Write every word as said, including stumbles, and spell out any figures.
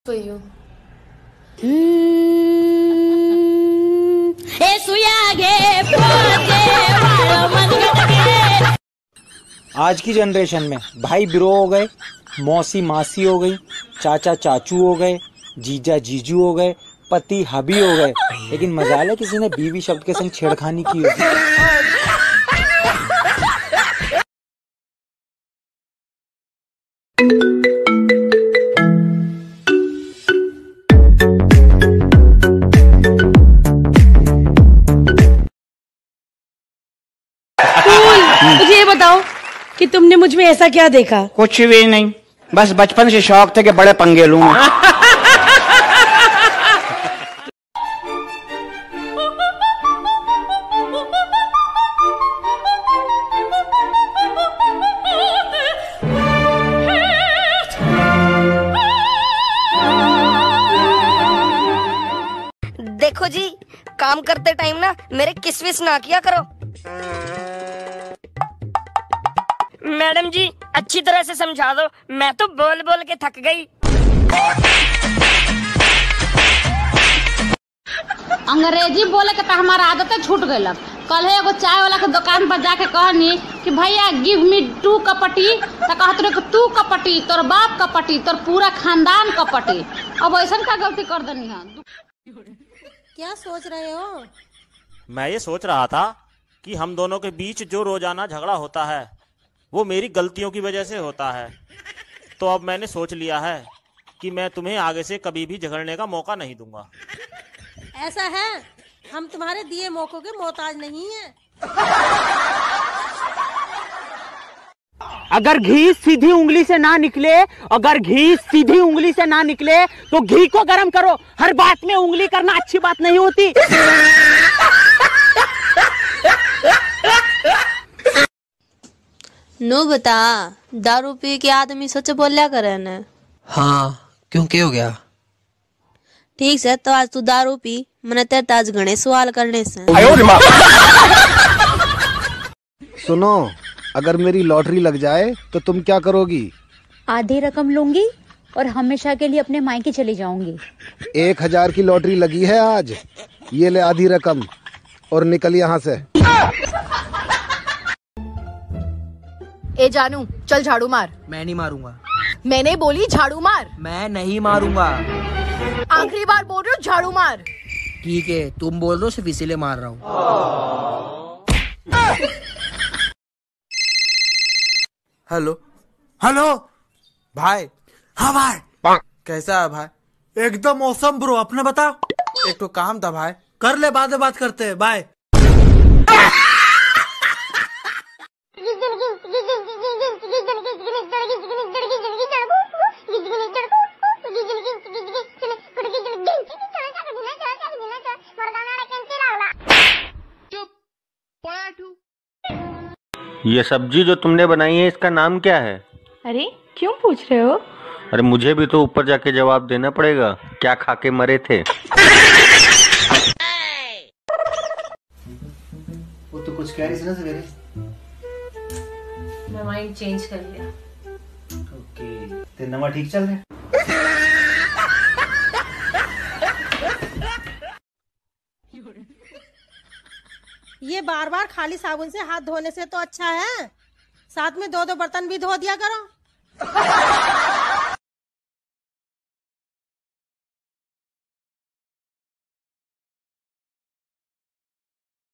for you. आज की generation में भाई ब्रो हो गए, मौसी मासी हो गई, चाचा चाचू हो गए, जीजा जीजू हो गए, पति हबी हो गए, लेकिन मजाल है किसी ने बीवी शब्द के संग छेड़खानी की होगी। मुझे ये बताओ कि तुमने मुझ में ऐसा क्या देखा? कुछ भी नहीं, बस बचपन से शौक थे कि बड़े पंगे लूं मैं। देखो जी, काम करते टाइम ना मेरे किसविस ना किया करो। मैडम जी अच्छी तरह से समझा दो, मैं तो बोल बोल के थक गई। अंग्रेजी बोले के तो हमारा आदत छूट गई। कल है एगो चाय वाला के दुकान पर जाके कहनी कि भैया गिव मी टू कपटी, तो कहते रहे कि तू कपटी, तोर बाप कपटी, तोर पूरा खानदान कपटी। अब ऐसा का गलती कर देनी है। क्या सोच रहे हो? मैं ये सोच रहा था कि हम दोनों के बीच जो रोजाना झगड़ा होता है वो मेरी गलतियों की वजह से होता है। तो अब मैंने सोच लिया है कि मैं तुम्हें आगे से कभी भी झगड़ने का मौका नहीं दूंगा। ऐसा है, हम तुम्हारे दिए मौकों के मोहताज नहीं हैं। अगर घी सीधी उंगली से ना निकले, अगर घी सीधी उंगली से ना निकले तो घी को गर्म करो। हर बात में उंगली करना अच्छी बात नहीं होती। नो बता, दारू पी के आदमी सच बोलिया करे न? हाँ, क्यों क्या हो गया? ठीक है, तो आज तू दारू पी, मैंने तेरे ताज गणे सवाल करने से। सुनो, अगर मेरी लॉटरी लग जाए तो तुम क्या करोगी? आधी रकम लूंगी और हमेशा के लिए अपने मायके चली जाऊंगी। एक हजार की लॉटरी लगी है आज, ये ले आधी रकम और निकल यहाँ से। ए जानू, चल झाड़ू मार। मैं नहीं मारूंगा। मैंने बोली झाड़ू मार। मैं नहीं मारूंगा। आखिरी बार बोल रही हूँ, झाड़ू मार। ठीक है, तुम बोल रहे हो, सिर्फ इसीलिए मार रहा हूँ। हेलो हेलो भाई। हाँ भाई, कैसा है भाई? एकदम मौसम ब्रो, अपने बता। एक तो काम था भाई, कर ले, बाद में बात करते हैं। बाय। ये सब्जी जो तुमने बनाई है इसका नाम क्या है? अरे क्यों पूछ रहे हो? अरे मुझे भी तो ऊपर जाके जवाब देना पड़ेगा। क्या खा के मरे थे? वो तो कुछ कह रही थी ना सवेरे। मैं माइंड चेंज कर लिया। ओके, तेरे नवा ठीक चल रहा है? ये बार बार खाली साबुन से हाथ धोने से तो अच्छा है साथ में दो दो बर्तन भी धो दिया करो।